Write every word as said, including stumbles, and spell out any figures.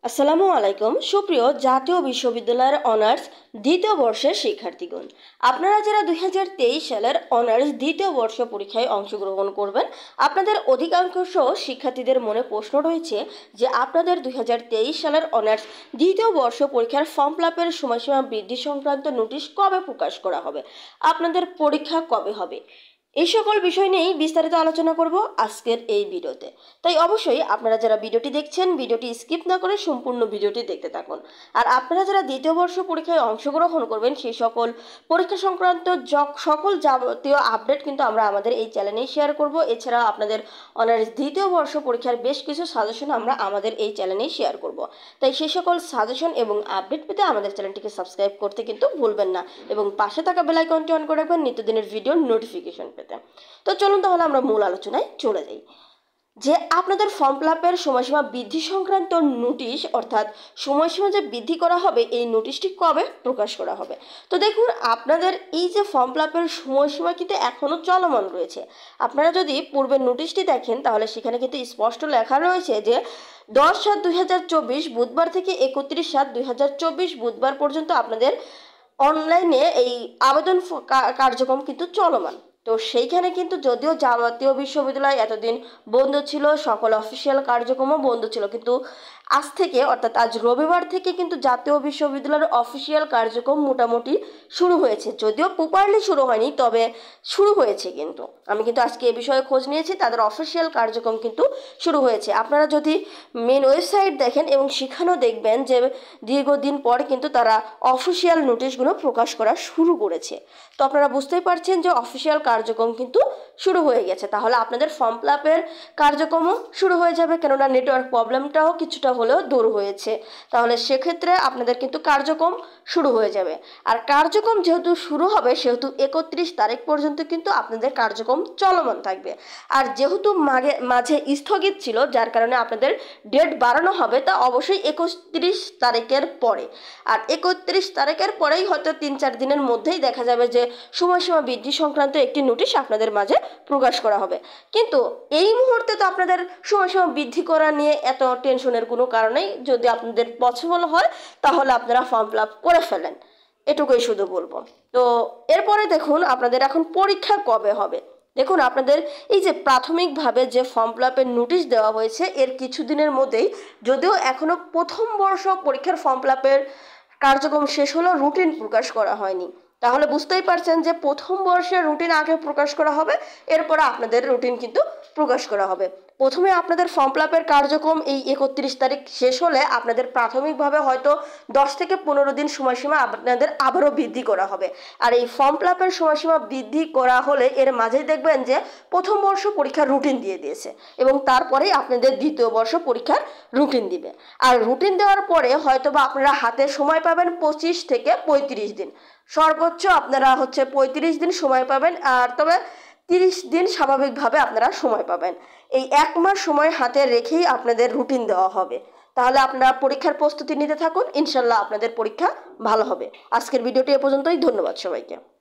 আসসালামু আলাইকুম সুপ্রিয় জাতীয় বিশ্ববিদ্যালয়ের অনার্স দ্বিতীয় বর্ষের শিক্ষার্থীগণ, আপনারা যারা দুই হাজার তেইশ সালের অনার্স দ্বিতীয় বর্ষ পরীক্ষায় অংশগ্রহণ করবেন, আপনাদের অধিকাংশ শিক্ষার্থীদের মনে প্রশ্ন রয়েছে যে আপনাদের দুই হাজার তেইশ সালের অনার্স দ্বিতীয় বর্ষ পরীক্ষার ফর্ম ফিল আপের সময়সীমা বৃদ্ধি সংক্রান্ত নোটিশ কবে প্রকাশ করা হবে, আপনাদের পরীক্ষা কবে হবে, এই সকল বিষয় নিয়েই বিস্তারিত আলোচনা করব আজকের এই ভিডিওতে। তাই অবশ্যই আপনারা যারা ভিডিওটি দেখছেন ভিডিওটি স্কিপ না করে সম্পূর্ণ ভিডিওটি দেখতে থাকুন। আর আপনারা যারা দ্বিতীয় বর্ষ পরীক্ষায় অংশগ্রহণ করবেন সেই সকল পরীক্ষা সংক্রান্ত সকল যাবতীয় আপডেট কিন্তু আমরা আমাদের এই চ্যানেলেই শেয়ার করব। এছাড়া আপনাদের অনার্স দ্বিতীয় বর্ষ পরীক্ষার বেশ কিছু সাজেশন আমরা আমাদের এই চ্যানেলেই শেয়ার করব। তাই সেই সকল সাজেশন এবং আপডেট পেতে আমাদের চ্যানেলটিকে সাবস্ক্রাইব করতে কিন্তু ভুলবেন না এবং পাশে থাকা বেল আইকনটি অন করে রাখবেন নিত্যদিনের ভিডিওর নোটিফিকেশন পেতে। তো চলুন তাহলে আমরা মূল আলোচনায় চলে যাই যে আপনাদের ফর্ম ফিল আপের সময়সীমা বৃদ্ধি সংক্রান্ত নোটিশ অর্থাৎ সময়সীমা যে বৃদ্ধি করা হবে এই নোটিশটি কবে প্রকাশ করা হবে। তো দেখুন, আপনাদের এই যে ফর্ম ফিল আপের সময়সীমা কিন্তু এখনও চলমান রয়েছে। আপনারা যদি পূর্বের নোটিশটি দেখেন তাহলে সেখানে কিন্তু স্পষ্ট লেখা রয়েছে যে দশ সাত দুই হাজার চব্বিশ বুধবার থেকে একত্রিশ সাত দুই হাজার চব্বিশ বুধবার পর্যন্ত আপনাদের অনলাইনে এই আবেদন কার্যক্রম কিন্তু চলমান। তো সেইখানে কিন্তু যদিও জাতীয় বিশ্ববিদ্যালয় এতদিন বন্ধ ছিল, সকল অফিসিয়াল কার্যক্রমও বন্ধ ছিল, কিন্তু আজ থেকে অর্থাৎ আজ রবিবার থেকে কিন্তু জাতীয় বিশ্ববিদ্যালয়ের অফিসিয়াল কার্যক্রম মোটামুটি শুরু হয়েছে। যদিও প্রপারলি শুরু হয়নি, তবে শুরু হয়েছে। কিন্তু আমি কিন্তু আজকে এ বিষয়ে খোঁজ নিয়েছি, তাদের অফিসিয়াল কার্যক্রম কিন্তু শুরু হয়েছে। আপনারা যদি মেন ওয়েবসাইট দেখেন এবং সেখানেও দেখবেন যে দীর্ঘদিন পর কিন্তু তারা অফিসিয়াল নোটিশগুলো প্রকাশ করা শুরু করেছে। তো আপনারা বুঝতেই পারছেন যে অফিসিয়াল কার্যক্রম কিন্তু শুরু হয়ে গেছে। তাহলে আপনাদের ফর্ম ফিল আপের কার্যক্রমও শুরু হয়ে যাবে, কেননা নেটওয়ার্ক প্রবলেমটাও কিছুটা হলেও দূর হয়েছে। তাহলে সেক্ষেত্রে আপনাদের কিন্তু কার্যক্রম শুরু হয়ে যাবে। আর কার্যক্রম যেহেতু শুরু হবে সেহেতু একত্রিশ তারিখ পর্যন্ত কিন্তু আপনাদের কার্যক্রম চলমান থাকবে। আর যেহেতু মাঝে মাঝে স্থগিত ছিল, যার কারণে আপনাদের ডেট বাড়ানো হবে, তা অবশ্যই একত্রিশ তারিখের পরে। আর একত্রিশ তারিখের পরেই হয়তো তিন চার দিনের মধ্যেই দেখা যাবে যে সময়সীমা বৃদ্ধি সংক্রান্ত একটি নোটিশ আপনাদের মাঝে প্রকাশ করা হবে। কিন্তু এই মুহূর্তে তো আপনাদের সময়সীমা বৃদ্ধি করা নিয়ে এত টেনশনের কোনো কারণেই, যদি আপনাদের পসিবল হয় তাহলে আপনারা ফর্ম ফিল আপ করে ফেলেন, এটুকুই শুধু বলবো। তো এরপরে দেখুন আপনাদের এখন পরীক্ষা কবে হবে। দেখুন, আপনাদের এই যে প্রাথমিকভাবে যে ফর্ম ফিল আপের নোটিশ দেওয়া হয়েছে এর কিছুদিনের মধ্যেই, যদিও এখনও প্রথম বর্ষ পরীক্ষার ফর্ম ফিল আপের কার্যক্রম শেষ হলেও রুটিন প্রকাশ করা হয়নি। তাহলে বুঝতেই পারছেন যে প্রথম বর্ষের রুটিন আগে প্রকাশ করা হবে, এরপরে আপনাদের রুটিন কিন্তু প্রকাশ করা হবে। প্রথমে আপনাদের ফর্ম ফিল আপের কার্যক্রম এই একত্রিশ তারিখ শেষ হলে আপনাদের প্রাথমিকভাবে হয়তো দশ থেকে পনেরো দিন সময়সীমা আপনাদের আবারও বৃদ্ধি করা হবে। আর এই ফর্ম ফিল আপের সময়সীমা বৃদ্ধি করা হলে এর মাঝেই দেখবেন যে প্রথম বর্ষ পরীক্ষার রুটিন দিয়ে দিয়েছে এবং তারপরেই আপনাদের দ্বিতীয় বর্ষ পরীক্ষার রুটিন দিবে। আর রুটিন দেওয়ার পরে হয়তো বা আপনারা হাতে সময় পাবেন পঁচিশ থেকে পঁয়ত্রিশ দিন, সর্বোচ্চ আপনারা হচ্ছে পঁয়ত্রিশ দিন সময় পাবেন। আর তবে তিরিশ দিন স্বাভাবিকভাবে আপনারা সময় পাবেন। এই এক মাস সময় হাতে রেখেই আপনাদের রুটিন দেওয়া হবে। তাহলে আপনারা পরীক্ষার প্রস্তুতি নিতে থাকুন, ইনশাল্লাহ আপনাদের পরীক্ষা ভালো হবে। আজকের ভিডিওটি এ পর্যন্তই, ধন্যবাদ সবাইকে।